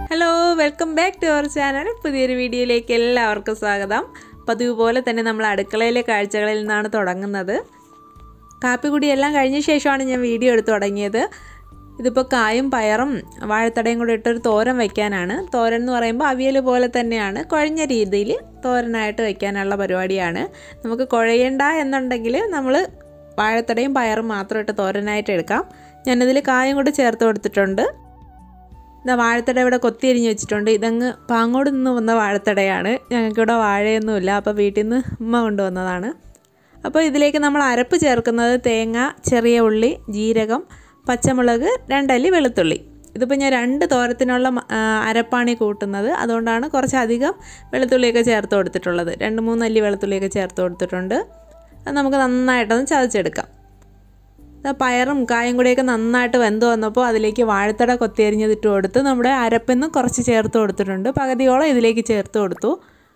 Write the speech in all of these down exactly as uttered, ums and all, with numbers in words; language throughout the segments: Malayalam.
Hello, welcome back to our channel. പുതിയൊരു വീഡിയോയിലേക്ക് എല്ലാവർക്കും സ്വാഗതം. പതിവ് പോലെ തന്നെ നമ്മൾ അടുക്കളയിലെ കാഴ്ചകളിൽ നിന്നാണ് തുടങ്ങുന്നത്. കാപ്പിക്കുടി എല്ലാം കഴിഞ്ഞ ശേഷമാണ് ഞാൻ വീഡിയോ എടുത്ത് തുടങ്ങിയത്. ഇതിപ്പോൾ കായും പയറും വാഴത്തടയും കൂടെ ഇട്ടൊരു തോരൻ വയ്ക്കാനാണ്. തോരൻ എന്ന് പറയുമ്പോൾ അവിയൽ പോലെ തന്നെയാണ്, കുഴഞ്ഞ രീതിയിൽ തോരനായിട്ട് വയ്ക്കാനുള്ള പരിപാടിയാണ്. നമുക്ക് കുഴയണ്ട എന്നുണ്ടെങ്കിൽ നമ്മൾ വാഴത്തടയും പയറും മാത്രം ഇട്ട് തോരനായിട്ട് എടുക്കാം. ഞാനിതിൽ കായും കൂടെ ചേർത്ത് കൊടുത്തിട്ടുണ്ട്. ഇതാ വാഴത്തട ഇവിടെ കൊത്തിയരിഞ്ഞ് വെച്ചിട്ടുണ്ട്. ഇതങ്ങ് പാങ്ങോട് നിന്ന് വന്ന വാഴത്തടയാണ്. ഞങ്ങൾക്കിവിടെ വാഴയൊന്നുമില്ല, അപ്പോൾ വീട്ടിൽ നിന്ന് ഉമ്മ കൊണ്ടുവന്നതാണ്. അപ്പോൾ ഇതിലേക്ക് നമ്മൾ അരപ്പ് ചേർക്കുന്നത് തേങ്ങ, ചെറിയ ഉള്ളി, ജീരകം, പച്ചമുളക്, രണ്ടല്ലി വെളുത്തുള്ളി. ഇതിപ്പോൾ ഞാൻ രണ്ട് തോരത്തിനുള്ള അരപ്പാണി കൂട്ടുന്നത്, അതുകൊണ്ടാണ് കുറച്ചധികം വെളുത്തുള്ളിയൊക്കെ ചേർത്ത് കൊടുത്തിട്ടുള്ളത്. രണ്ട് മൂന്നല്ലി വെളുത്തുള്ളിയൊക്കെ ചേർത്ത് കൊടുത്തിട്ടുണ്ട്. അത് നമുക്ക് നന്നായിട്ടൊന്ന് ചതച്ചെടുക്കാം. പയറും കായും കൂടിയൊക്കെ നന്നായിട്ട് വെന്ത് വന്നപ്പോൾ അതിലേക്ക് വാഴത്തട കൊത്തിയരിഞ്ഞതിട്ട് കൊടുത്ത് നമ്മുടെ അരപ്പിന്ന് കുറച്ച് ചേർത്ത് കൊടുത്തിട്ടുണ്ട്. പകുതിയോളം ഇതിലേക്ക് ചേർത്ത് കൊടുത്തു.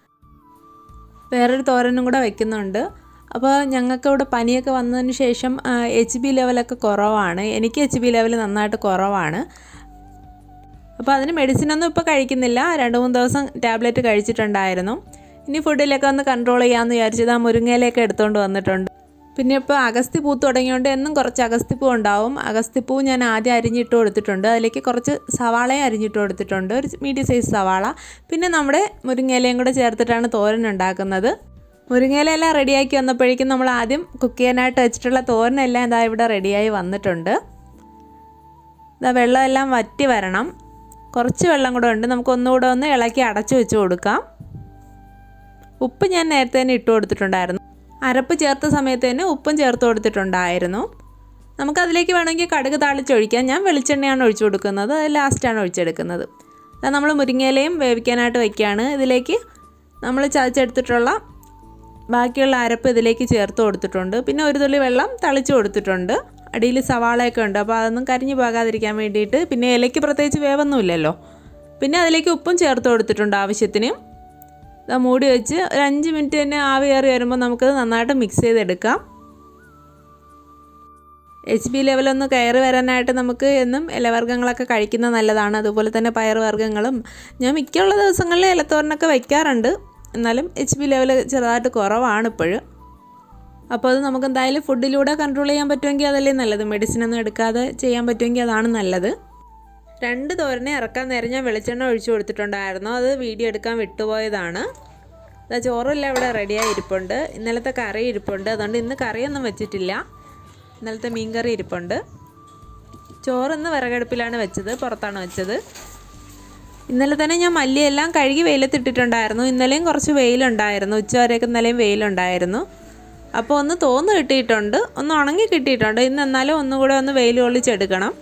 വേറൊരു തോരനും കൂടെ വയ്ക്കുന്നുണ്ട്. അപ്പോൾ ഞങ്ങൾക്ക് ഇവിടെ പനിയൊക്കെ വന്നതിന് ശേഷം എച്ച് ബി ലെവലൊക്കെ കുറവാണ്. എനിക്ക് എച്ച് ബി ലെവൽ നന്നായിട്ട് കുറവാണ്. അപ്പോൾ അതിന് മെഡിസിനൊന്നും ഇപ്പോൾ കഴിക്കുന്നില്ല. രണ്ട് മൂന്ന് ദിവസം ടാബ്ലറ്റ് കഴിച്ചിട്ടുണ്ടായിരുന്നു. ഇനി ഫുഡിലൊക്കെ ഒന്ന് കൺട്രോൾ ചെയ്യാമെന്ന് വിചാരിച്ചത് ആ മുരിങ്ങയിലൊക്കെ എടുത്തുകൊണ്ട് വന്നിട്ടുണ്ട്. പിന്നെ ഇപ്പോൾ അഗസ്തിപ്പൂ തുടങ്ങിയോണ്ട് എന്നും കുറച്ച് അഗസ്തിപ്പൂ ഉണ്ടാവും. അഗസ്തിപ്പൂ ഞാൻ ആദ്യം അരിഞ്ഞിട്ട് കൊടുത്തിട്ടുണ്ട്. അതിലേക്ക് കുറച്ച് സവാളയും അരിഞ്ഞിട്ട് കൊടുത്തിട്ടുണ്ട്, ഒരു മീഡിയം സൈസ് സവാള. പിന്നെ നമ്മുടെ മുരിങ്ങയിലയും കൂടെ ചേർത്തിട്ടാണ് തോരൻ ഉണ്ടാക്കുന്നത്. മുരിങ്ങയിലെല്ലാം റെഡിയാക്കി വന്നപ്പോഴേക്കും നമ്മൾ ആദ്യം കുക്ക് ചെയ്യാനായിട്ട് വെച്ചിട്ടുള്ള തോരനെല്ലാം ഇതാ ഇവിടെ റെഡിയായി വന്നിട്ടുണ്ട്. ഇതാ വെള്ളമെല്ലാം വറ്റി വരണം. കുറച്ച് വെള്ളം കൂടെ ഉണ്ട്. നമുക്ക് ഒന്നുകൂടെ ഒന്ന് ഇളക്കി അടച്ചു വെച്ച് കൊടുക്കാം. ഉപ്പ് ഞാൻ നേരത്തെ തന്നെ ഇട്ട് കൊടുത്തിട്ടുണ്ടായിരുന്നു. അരപ്പ് ചേർത്ത സമയത്ത് തന്നെ ഉപ്പും ചേർത്ത് കൊടുത്തിട്ടുണ്ടായിരുന്നു. നമുക്കതിലേക്ക് വേണമെങ്കിൽ കടുക് താളിച്ചൊഴിക്കാം. ഞാൻ വെളിച്ചെണ്ണയാണ് ഒഴിച്ചു കൊടുക്കുന്നത്, അത് ലാസ്റ്റാണ് ഒഴിച്ചെടുക്കുന്നത്. അത് നമ്മൾ മുരിങ്ങയിലയും വേവിക്കാനായിട്ട് വയ്ക്കുകയാണ്. ഇതിലേക്ക് നമ്മൾ ചതച്ചെടുത്തിട്ടുള്ള ബാക്കിയുള്ള അരപ്പ് ഇതിലേക്ക് ചേർത്ത് കൊടുത്തിട്ടുണ്ട്. പിന്നെ ഒരു തുള്ളി വെള്ളം തളിച്ച് കൊടുത്തിട്ടുണ്ട്. അടിയിൽ സവാളയൊക്കെ ഉണ്ട്, അപ്പോൾ അതൊന്നും കരിഞ്ഞു പോകാതിരിക്കാൻ വേണ്ടിയിട്ട്. പിന്നെ ഇലയ്ക്ക് പ്രത്യേകിച്ച് വേവൊന്നുമില്ലല്ലോ. പിന്നെ അതിലേക്ക് ഉപ്പും ചേർത്ത് കൊടുത്തിട്ടുണ്ട് ആവശ്യത്തിന്. അത് മൂടി വെച്ച് ഒരു അഞ്ച് മിനിറ്റ് തന്നെ ആവി കയറി വരുമ്പോൾ നമുക്കത് നന്നായിട്ട് മിക്സ് ചെയ്തെടുക്കാം. എച്ച് ബി ലെവലൊന്ന് കയറി വരാനായിട്ട് നമുക്ക് എന്നും ഇലവർഗ്ഗങ്ങളൊക്കെ കഴിക്കുന്നത് നല്ലതാണ്. അതുപോലെ തന്നെ പയറുവർഗ്ഗങ്ങളും ഞാൻ മിക്കുള്ള ദിവസങ്ങളിൽ ഇലത്തോരനൊക്കെ വയ്ക്കാറുണ്ട്. എന്നാലും എച്ച് ബി ലെവൽ ചെറുതായിട്ട് കുറവാണ് ഇപ്പോഴും. അപ്പോൾ അത് നമുക്ക് എന്തായാലും ഫുഡിലൂടെ കൺട്രോൾ ചെയ്യാൻ പറ്റുമെങ്കിൽ അതല്ലേ നല്ലത്. മെഡിസിനൊന്നും എടുക്കാതെ ചെയ്യാൻ പറ്റുമെങ്കിൽ അതാണ് നല്ലത്. രണ്ട് തോരനെ ഇറക്കാൻ നേരം ഞാൻ വെളിച്ചെണ്ണ ഒഴിച്ചു കൊടുത്തിട്ടുണ്ടായിരുന്നു. അത് വീഡിയോ എടുക്കാൻ വിട്ടുപോയതാണ്. അത് ചോറെല്ലാം ഇവിടെ റെഡിയായി ഇരിപ്പുണ്ട്. ഇന്നലത്തെ കറി ഇരിപ്പുണ്ട്, അതുകൊണ്ട് ഇന്ന് കറിയൊന്നും വെച്ചിട്ടില്ല. ഇന്നലത്തെ മീൻ കറി ഇരിപ്പുണ്ട്. ചോറിന്ന് വിറകടുപ്പിലാണ് വെച്ചത്, പുറത്താണ് വെച്ചത്. ഇന്നലെ തന്നെ ഞാൻ മല്ലിയെല്ലാം കഴുകി വെയിലത്തിട്ടിട്ടുണ്ടായിരുന്നു. ഇന്നലെയും കുറച്ച് വെയിലുണ്ടായിരുന്നു, ഉച്ചവരെയൊക്കെ ഇന്നലെയും വെയിലുണ്ടായിരുന്നു. അപ്പോൾ ഒന്ന് തോന്ന് കിട്ടിയിട്ടുണ്ട്, ഒന്ന് ഉണങ്ങി കിട്ടിയിട്ടുണ്ട്. ഇന്ന് എന്നാലും ഒന്നുകൂടെ ഒന്ന് വെയിൽ കൊള്ളിച്ചെടുക്കണം.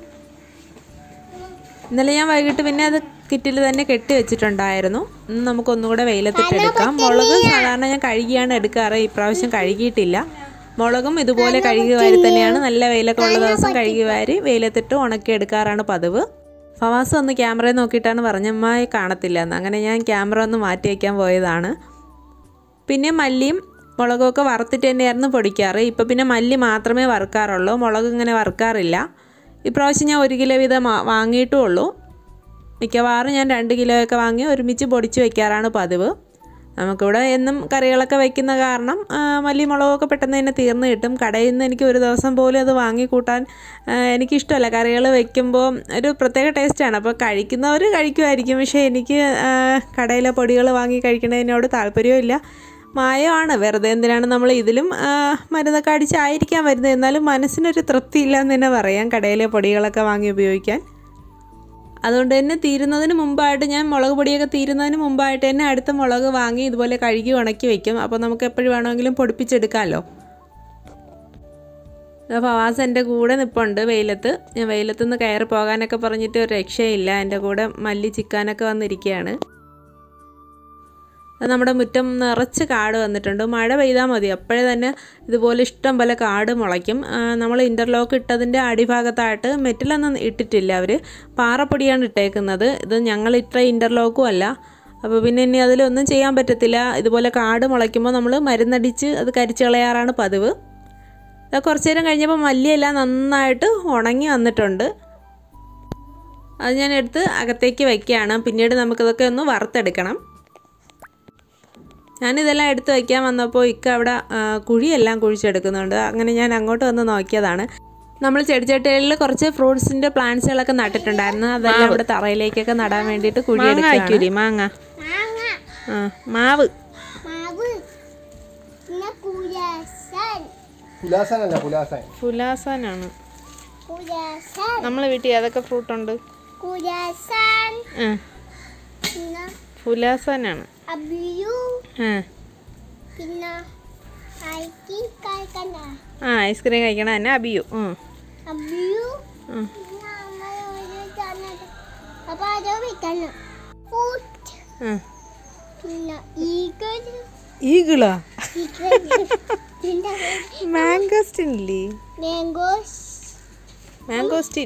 ഇന്നലെ ഞാൻ വൈകിട്ട് പിന്നെ അത് കിറ്റിൽ തന്നെ കെട്ടി വെച്ചിട്ടുണ്ടായിരുന്നു. ഇന്ന് നമുക്കൊന്നുകൂടെ വെയിലത്തിട്ടെടുക്കാം. മുളക് സാധാരണ ഞാൻ കഴുകിയാണ് എടുക്കാറ്, ഇപ്രാവശ്യം കഴുകിയിട്ടില്ല. മുളകും ഇതുപോലെ കഴുകി വാരി തന്നെയാണ്, നല്ല വെയിലൊക്കെ ഉള്ള ദിവസം കഴുകി വാരി വെയിലത്തിട്ട് ഉണക്കി എടുക്കാറാണ് പതിവ്. ഫവാസ് ഒന്ന് ക്യാമറയിൽ നോക്കിയിട്ടാണ് പറഞ്ഞമ്മായി കാണത്തില്ല എന്ന്. അങ്ങനെ ഞാൻ ക്യാമറ ഒന്ന് മാറ്റി വയ്ക്കാൻ പോയതാണ്. പിന്നെ മല്ലിയും മുളകുമൊക്കെ വറുത്തിട്ട് തന്നെയായിരുന്നു പൊടിക്കാറ്. ഇപ്പോൾ പിന്നെ മല്ലി മാത്രമേ വറുക്കാറുള്ളൂ, മുളക് ഇങ്ങനെ വറുക്കാറില്ല. ഇപ്രാവശ്യം ഞാൻ ഒരു കിലോ വീതം വാങ്ങിയിട്ടുള്ളൂ. മിക്കവാറും ഞാൻ രണ്ട് കിലോയൊക്കെ വാങ്ങി ഒരുമിച്ച് പൊടിച്ച് വയ്ക്കാറാണ് പതിവ്. നമുക്കിവിടെ എന്നും കറികളൊക്കെ വയ്ക്കുന്ന കാരണം മല്ലി മുളകൊക്കെ പെട്ടെന്ന് തന്നെ തീർന്ന് കിട്ടും. കടയിൽ നിന്ന് എനിക്ക് ഒരു ദിവസം പോലും അത് വാങ്ങിക്കൂട്ടാൻ എനിക്കിഷ്ടമല്ല. കറികൾ വയ്ക്കുമ്പോൾ ഒരു പ്രത്യേക ടേസ്റ്റാണ്. അപ്പോൾ കഴിക്കുന്നവർ കഴിക്കുമായിരിക്കും, പക്ഷേ എനിക്ക് കടയിലെ പൊടികൾ വാങ്ങി കഴിക്കുന്നതിനോട് താല്പര്യമില്ല. മായമാണ്, വെറുതെ എന്തിനാണ് നമ്മൾ ഇതിലും മരുന്നൊക്കെ അടിച്ചായിരിക്കാൻ വരുന്നത്. എന്നാലും മനസ്സിനൊരു തൃപ്തിയില്ല എന്ന് തന്നെ പറയാം കടയിലെ പൊടികളൊക്കെ വാങ്ങി ഉപയോഗിക്കാൻ. അതുകൊണ്ട് തന്നെ തീരുന്നതിന് മുമ്പായിട്ട് ഞാൻ മുളക് പൊടിയൊക്കെ തീരുന്നതിന് മുമ്പായിട്ട് തന്നെ അടുത്ത മുളക് വാങ്ങി ഇതുപോലെ കഴുകി ഉണക്കി വയ്ക്കും. അപ്പോൾ നമുക്ക് എപ്പോഴും വേണമെങ്കിലും പൊടിപ്പിച്ചെടുക്കാമല്ലോ. ഫവാസ് എൻ്റെ കൂടെ നിൽപ്പുണ്ട് വെയിലത്ത്. ഞാൻ വെയിലത്തുനിന്ന് കയറി പോകാനൊക്കെ പറഞ്ഞിട്ട് ഒരു രക്ഷയില്ല. എൻ്റെ കൂടെ മല്ലി ചിക്കാനൊക്കെ വന്നിരിക്കുകയാണ്. നമ്മുടെ മുറ്റം നിറച്ച് കാട് വന്നിട്ടുണ്ട്. മഴ പെയ്താൽ മതി, അപ്പോഴേ തന്നെ ഇതുപോലെ ഇഷ്ടം പോലെ കാട് മുളയ്ക്കും. നമ്മൾ ഇൻ്റർലോക്ക് ഇട്ടതിൻ്റെ അടിഭാഗത്തായിട്ട് മെറ്റിലൊന്നും ഇട്ടിട്ടില്ല, അവർ പാറപ്പൊടിയാണ് ഇട്ടേക്കുന്നത്. ഇത് ഞങ്ങളിട്ട ഇൻ്റർലോക്കും അല്ല. അപ്പോൾ പിന്നെ ഇനി അതിലൊന്നും ചെയ്യാൻ പറ്റത്തില്ല. ഇതുപോലെ കാട് മുളയ്ക്കുമ്പോൾ നമ്മൾ മരുന്നടിച്ച് അത് കരിച്ച് കളയാറാണ് പതിവ്. കുറച്ച് നേരം കഴിഞ്ഞപ്പോൾ മല്ലിയെല്ലാം നന്നായിട്ട് ഉണങ്ങി വന്നിട്ടുണ്ട്. അത് ഞാൻ എടുത്ത് അകത്തേക്ക് വയ്ക്കുകയാണ്. പിന്നീട് നമുക്കിതൊക്കെ ഒന്ന് വറുത്തെടുക്കണം. ഞാനിതെല്ലാം എടുത്ത് വയ്ക്കാൻ വന്നപ്പോൾ ഇക്ക അവിടെ കുഴിയെല്ലാം കുഴിച്ചെടുക്കുന്നുണ്ട്. അങ്ങനെ ഞാൻ അങ്ങോട്ട് വന്ന് നോക്കിയതാണ്. നമ്മൾ ചെടിച്ചട്ടികളിൽ കുറച്ച് ഫ്രൂട്ട്സിൻ്റെ പ്ലാന്റ്സുകളൊക്കെ നട്ടിട്ടുണ്ടായിരുന്നു. അതെല്ലാം ഇവിടെ തറയിലേക്കൊക്കെ നടാൻ വേണ്ടിയിട്ട് കുഴി എടുക്കുകയാണ്. മാങ്ങ, മാവ്, പുലാസാനാണ് നമ്മളെ വീട്ടിൽ ഏതൊക്കെ ഫ്രൂട്ട് ഉണ്ട്? പുലാസാനാണ്. ആ ഐസ്ക്രീം കഴിക്കണ തന്നെ അബിയു. ഈഗിളാ? മാംഗോസ്റ്റിൻ ഇല്ലേ? മാംഗോസ്റ്റിൻ.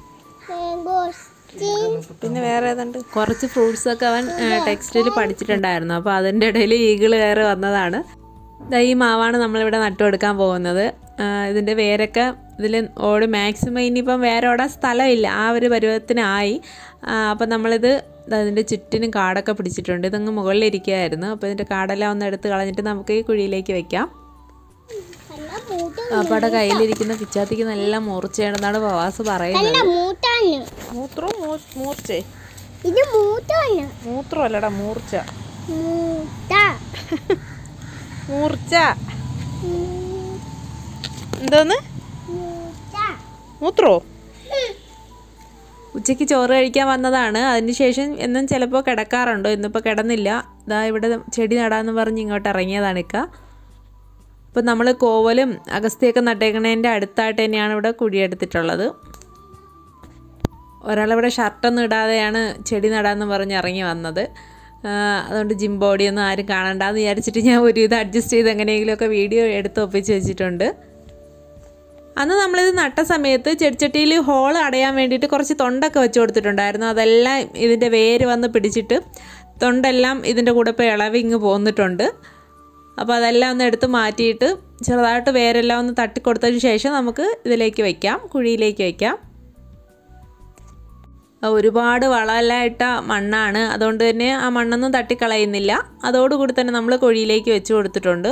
പിന്നെ വേറെ ഏതുണ്ട്? കുറച്ച് ഫ്രൂട്ട്സ് ഒക്കെ അവൻ ടെക്സ്റ്റിൽ പഠിച്ചിട്ടുണ്ടായിരുന്നു. അപ്പോൾ അതിൻ്റെ ഇടയിൽ ഈഗിൾ കയറി വന്നതാണ്. ഈ മാവാണ് നമ്മളിവിടെ നട്ടുകൊടുക്കാൻ പോകുന്നത്. ഇതിൻ്റെ വേരൊക്കെ ഇതിൽ ഓട് മാക്സിമം ഇനിയിപ്പം വേറെ ഓടാൻ സ്ഥലമില്ല, ആ ഒരു പരുവത്തിനായി. അപ്പം നമ്മളിത് അതിൻ്റെ ചുറ്റിനും കാടൊക്കെ പിടിച്ചിട്ടുണ്ട്. ഇതങ്ങ് മുകളിലിരിക്കുകയായിരുന്നു. അപ്പോൾ ഇതിൻ്റെ കാടെല്ലാം ഒന്ന് എടുത്ത് കളഞ്ഞിട്ട് നമുക്ക് ഈ കുഴിയിലേക്ക് വെക്കാം. അപ്പയുടെ കയ്യിലിരിക്കുന്ന പിച്ചാത്തിക്ക് നല്ല മൂർച്ചയാണെന്നാണ് പ്രവാസ് പറയുന്നത്. മൂത്രവും മൂർച്ചേ? മൂത്രമല്ലടാ, മൂർച്ച. മൂർച്ച എന്തോന്ന്? മൂത്രോ? ഉച്ചയ്ക്ക് ചോറ് കഴിക്കാൻ വന്നതാണ്. അതിനുശേഷം എന്നും ചിലപ്പോൾ കിടക്കാറുണ്ടോ, ഇന്നിപ്പോൾ കിടന്നില്ല. ഇതാ ഇവിടെ ചെടി നടാമെന്ന് പറഞ്ഞ് ഇങ്ങോട്ട് ഇറങ്ങിയതാണ് ഇക്ക. ഇപ്പം നമ്മൾ കോവലും അഗസ്തിയൊക്കെ നട്ടേക്കണതിൻ്റെ അടുത്തായിട്ട് തന്നെയാണ് ഇവിടെ കുഴിയെടുത്തിട്ടുള്ളത്. ഒരാളിവിടെ ഷർട്ടൊന്നും ഇടാതെയാണ് ചെടി നടാമെന്ന് പറഞ്ഞ് ഇറങ്ങി വന്നത്. അതുകൊണ്ട് ജിം ബോഡിയൊന്നും ആരും കാണണ്ടെന്ന് വിചാരിച്ചിട്ട് ഞാൻ ഒരു ഇത് അഡ്ജസ്റ്റ് ചെയ്ത് എങ്ങനെയെങ്കിലുമൊക്കെ വീഡിയോ എടുത്ത് ഒപ്പിച്ച് വെച്ചിട്ടുണ്ട്. അന്ന് നമ്മളിത് നട്ട സമയത്ത് ചെടിച്ചട്ടിയിൽ ഹോൾ അടയാൻ വേണ്ടിയിട്ട് കുറച്ച് തൊണ്ടൊക്കെ വെച്ച് കൊടുത്തിട്ടുണ്ടായിരുന്നു. അതെല്ലാം ഇതിൻ്റെ വേര് വന്ന് പിടിച്ചിട്ട് തൊണ്ടെല്ലാം ഇതിൻ്റെ കൂടെ ഇപ്പോൾ ഇളവി ഇങ്ങ് പോന്നിട്ടുണ്ട്. അപ്പോൾ അതെല്ലാം ഒന്ന് എടുത്ത് മാറ്റിയിട്ട് ചെറുതായിട്ട് വേരെല്ലാം ഒന്ന് തട്ടിക്കൊടുത്തതിന് ശേഷം നമുക്ക് ഇതിലേക്ക് വയ്ക്കാം, കുഴിയിലേക്ക് വയ്ക്കാം. ഒരുപാട് വളമെല്ലാം ഇട്ട മണ്ണാണ്, അതുകൊണ്ട് തന്നെ ആ മണ്ണൊന്നും തട്ടിക്കളയുന്നില്ല. അതോടുകൂടി തന്നെ നമ്മൾ കുഴിയിലേക്ക് വെച്ച് കൊടുത്തിട്ടുണ്ട്.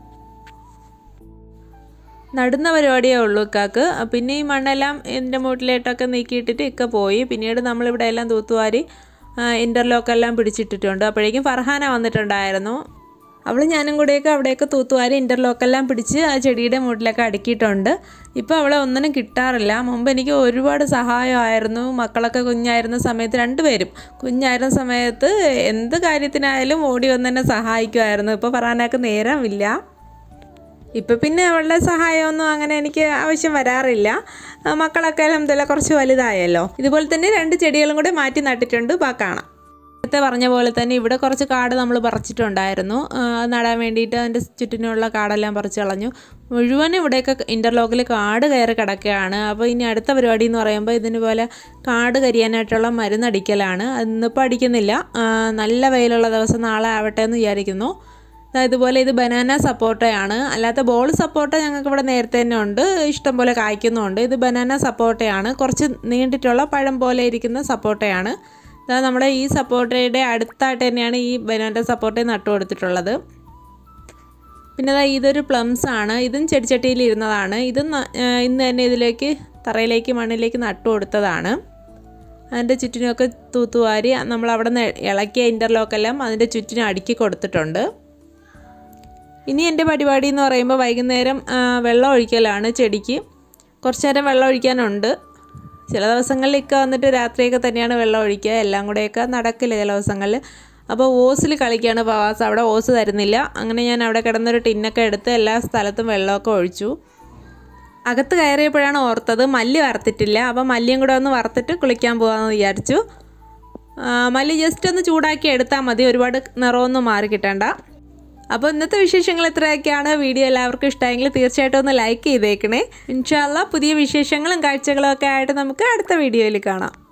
നടുന്ന പരിപാടിയേ ഉള്ളൂ ഇക്കാക്ക്. പിന്നെ ഈ മണ്ണെല്ലാം എൻ്റെ മൂട്ടിലേട്ടൊക്കെ നീക്കിയിട്ടിട്ട് ഇക്ക പോയി. പിന്നീട് നമ്മളിവിടെ എല്ലാം തൂത്തുവാരി ഇൻ്റർലോക്കെല്ലാം പിടിച്ചിട്ടിട്ടുണ്ട്. അപ്പോഴേക്കും ഫർഹാന വന്നിട്ടുണ്ടായിരുന്നു. അവൾ ഞാനും കൂടെയൊക്കെ അവിടെയൊക്കെ തൂത്തുവാരി ഇൻ്റർലോക്കെല്ലാം പിടിച്ച് ആ ചെടിയുടെ മൂട്ടിലൊക്കെ അടുക്കിയിട്ടുണ്ട്. ഇപ്പോൾ അവളെ ഒന്നിനും കിട്ടാറില്ല. മുമ്പ് എനിക്ക് ഒരുപാട് സഹായമായിരുന്നു. മക്കളൊക്കെ കുഞ്ഞായിരുന്ന സമയത്ത്, രണ്ടുപേരും കുഞ്ഞായിരുന്ന സമയത്ത് എന്ത് കാര്യത്തിനായാലും ഓടി വന്ന് തന്നെ സഹായിക്കുമായിരുന്നു. ഇപ്പോൾ പറയാനൊക്കെ നേരമില്ല. ഇപ്പം പിന്നെ അവളുടെ സഹായമൊന്നും അങ്ങനെ എനിക്ക് ആവശ്യം വരാറില്ല. മക്കളൊക്കെ അൽഹംദുലില്ലാ കുറച്ച് വലുതായല്ലോ. ഇതുപോലെ തന്നെ രണ്ട് ചെടികളും കൂടെ മാറ്റി നട്ടിട്ടുണ്ട്. ബാ കാണാം. നേരത്തെ പറഞ്ഞ പോലെ തന്നെ ഇവിടെ കുറച്ച് കാട് നമ്മൾ പറിച്ചിട്ടുണ്ടായിരുന്നു. നടാൻ വേണ്ടിയിട്ട് അതിൻ്റെ ചുറ്റിനുള്ള കാടെല്ലാം പറിച്ച് കളഞ്ഞു. മുഴുവനും ഇവിടെയൊക്കെ ഇൻ്റർലോക്കിൽ കാട് കയറി കിടക്കുകയാണ്. അപ്പോൾ ഇനി അടുത്ത പരിപാടി എന്ന് പറയുമ്പോൾ ഇതിന് പോലെ കാട് കരിയാനായിട്ടുള്ള മരുന്നടിക്കലാണ്. ഇന്നിപ്പോൾ അടിക്കുന്നില്ല, നല്ല വെയിലുള്ള ദിവസം നാളെ ആവട്ടെ എന്ന് വിചാരിക്കുന്നു. ഇതുപോലെ ഇത് ബനാന സപ്പോട്ടയാണ്. അല്ലാത്ത ബോൾ സപ്പോട്ട ഞങ്ങൾക്ക് ഇവിടെ നേരത്തെ തന്നെ ഉണ്ട്, ഇഷ്ടം പോലെ കായ്ക്കുന്നുണ്ട്. ഇത് ബനാന സപ്പോട്ടയാണ്, കുറച്ച് നീണ്ടിട്ടുള്ള പഴം പോലെ ഇരിക്കുന്ന സപ്പോട്ടയാണ്. അതായത് നമ്മുടെ ഈ സപ്പോട്ടയുടെ അടുത്തായിട്ട് തന്നെയാണ് ഈ ബനാന സപ്പോട്ട നട്ടു കൊടുത്തിട്ടുള്ളത്. പിന്നെ അതാ ഇതൊരു പ്ലംസ് ആണ്. ഇതും ചെടിച്ചട്ടിയിൽ ഇരുന്നതാണ്. ഇതും ഇന്ന് തന്നെ ഇതിലേക്ക് തറയിലേക്ക് മണ്ണിലേക്ക് നട്ടു കൊടുത്തതാണ്. അതിൻ്റെ ചുറ്റിനൊക്കെ തൂത്തുവാരി നമ്മൾ അവിടെ നിന്ന് ഇളക്കിയ ഇൻ്റർലോക്കെല്ലാം അതിൻ്റെ ചുറ്റിനും അടുക്കി കൊടുത്തിട്ടുണ്ട്. ഇനി എൻ്റെ പരിപാടി എന്ന് പറയുമ്പോൾ വൈകുന്നേരം വെള്ളം ഒഴിക്കലാണ് ചെടിക്ക്. കുറച്ച് നേരം വെള്ളം ഒഴിക്കാനുണ്ട്. ചില ദിവസങ്ങളിൽ ഇക്ക വന്നിട്ട് രാത്രിയൊക്കെ തന്നെയാണ് വെള്ളം ഒഴിക്കുക. എല്ലാം കൂടെയൊക്കെ നടക്കില്ല ചില ദിവസങ്ങളിൽ. അപ്പോൾ ഓസിൽ കളിക്കുകയാണ് പ്രവാസ്. അവിടെ ഓസ് തരുന്നില്ല. അങ്ങനെ ഞാൻ അവിടെ കിടന്നൊരു ടിന്നൊക്കെ എടുത്ത് എല്ലാ സ്ഥലത്തും വെള്ളമൊക്കെ ഒഴിച്ചു. അകത്ത് കയറിയപ്പോഴാണ് ഓർത്തത് മല്ലി വറുത്തിട്ടില്ല. അപ്പോൾ മല്ലിയും കൂടെ ഒന്ന് വറുത്തിട്ട് കുളിക്കാൻ പോകാമെന്ന് വിചാരിച്ചു. മല്ലി ജസ്റ്റ് ഒന്ന് ചൂടാക്കി എടുത്താൽ മതി, ഒരുപാട് നിറമൊന്നും മാറി കിട്ടേണ്ട. അപ്പോൾ ഇന്നത്തെ വിശേഷങ്ങൾ ഇത്രയൊക്കെയാണ്. വീഡിയോ എല്ലാവർക്കും ഇഷ്ടമായെങ്കിൽ തീർച്ചയായിട്ടും ഒന്ന് ലൈക്ക് ചെയ്തേക്കണേ. ഇൻഷാ അല്ലാഹ് പുതിയ വിശേഷങ്ങളും കാഴ്ചകളും ഒക്കെ ആയിട്ട് നമുക്ക് അടുത്ത വീഡിയോയിൽ കാണാം.